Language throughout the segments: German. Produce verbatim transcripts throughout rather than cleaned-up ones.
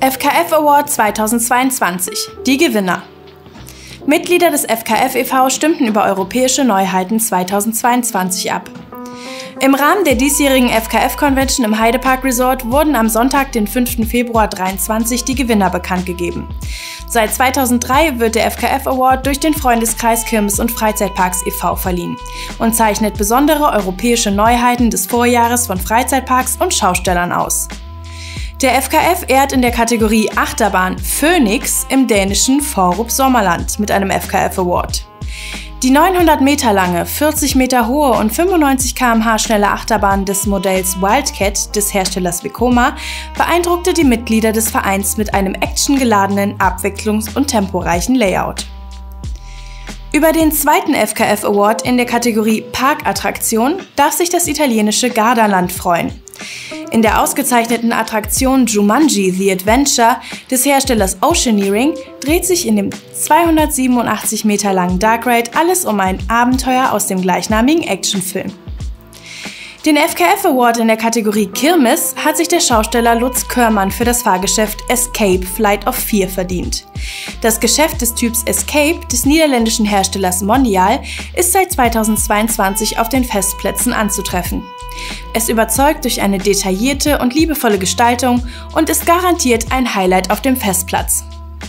F K F Award zweitausendzweiundzwanzig. Die Gewinner. Mitglieder des F K F e V stimmten über europäische Neuheiten zweitausendzweiundzwanzig ab. Im Rahmen der diesjährigen F K F-Convention im Heidepark Resort wurden am Sonntag, den fünften Februar zweitausenddreiundzwanzig, die Gewinner bekannt gegeben. Seit zweitausenddrei wird der F K F Award durch den Freundeskreis Kirmes- und Freizeitparks e V verliehen und zeichnet besondere europäische Neuheiten des Vorjahres von Freizeitparks und Schaustellern aus. Der F K F ehrt in der Kategorie Achterbahn Phoenix im dänischen Forup Sommerland mit einem F K F Award. Die neunhundert Meter lange, vierzig Meter hohe und fünfundneunzig Kilometer pro Stunde schnelle Achterbahn des Modells Wildcat des Herstellers Vekoma beeindruckte die Mitglieder des Vereins mit einem actiongeladenen, abwechslungs- und temporeichen Layout. Über den zweiten F K F Award in der Kategorie Parkattraktion darf sich das italienische Gardaland freuen. In der ausgezeichneten Attraktion Jumanji The Adventure des Herstellers Oceaneering dreht sich in dem zweihundertsiebenundachtzig Meter langen Dark Ride alles um ein Abenteuer aus dem gleichnamigen Actionfilm. Den F K F Award in der Kategorie Kirmes hat sich der Schausteller Lutz Körmann für das Fahrgeschäft Escape Flight of Fear verdient. Das Geschäft des Typs Escape des niederländischen Herstellers Mondial ist seit zweitausendzweiundzwanzig auf den Festplätzen anzutreffen. Es überzeugt durch eine detaillierte und liebevolle Gestaltung und ist garantiert ein Highlight auf dem Festplatz.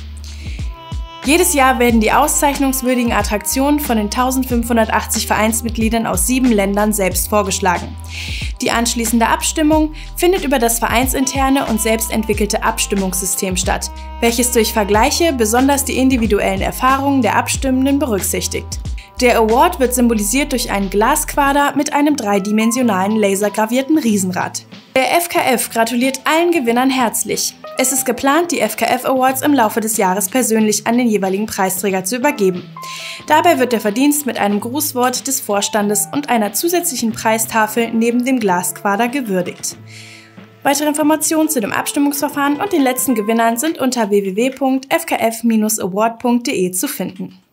Jedes Jahr werden die auszeichnungswürdigen Attraktionen von den eintausendfünfhundertachtzig Vereinsmitgliedern aus sieben Ländern selbst vorgeschlagen. Die anschließende Abstimmung findet über das vereinsinterne und selbstentwickelte Abstimmungssystem statt, welches durch Vergleiche besonders die individuellen Erfahrungen der Abstimmenden berücksichtigt. Der Award wird symbolisiert durch einen Glasquader mit einem dreidimensionalen lasergravierten Riesenrad. Der F K F gratuliert allen Gewinnern herzlich. Es ist geplant, die F K F Awards im Laufe des Jahres persönlich an den jeweiligen Preisträger zu übergeben. Dabei wird der Verdienst mit einem Grußwort des Vorstandes und einer zusätzlichen Preistafel neben dem Glasquader gewürdigt. Weitere Informationen zu dem Abstimmungsverfahren und den letzten Gewinnern sind unter w w w punkt f k f Bindestrich award punkt de zu finden.